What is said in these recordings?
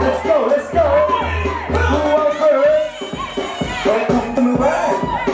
Let's go, let's go. Who wants first? Don't come to me, right?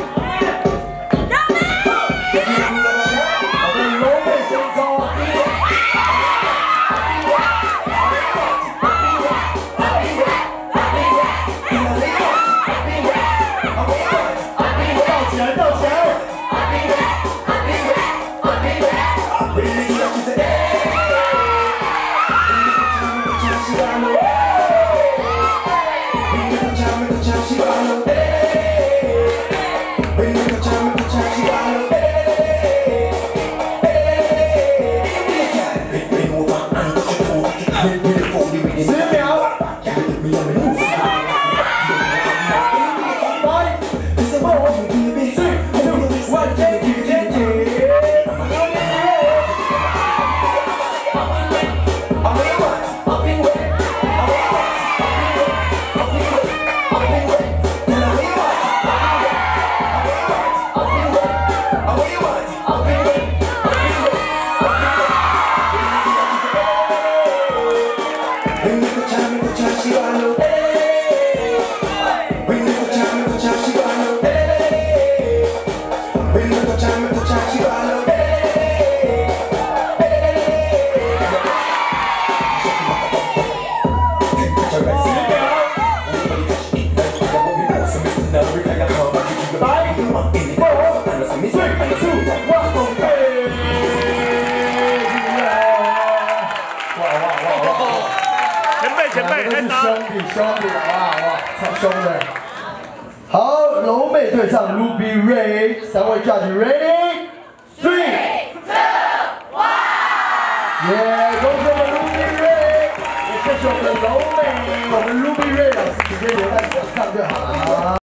兄弟，哇，超凶的。好，柔美对上 Ruby Ray，三位 judge ready， 3、2、1， 耶！恭喜我们 Ruby Ray， 也谢谢我们的柔美，我们 Ruby Ray 老师直接留在场上就好。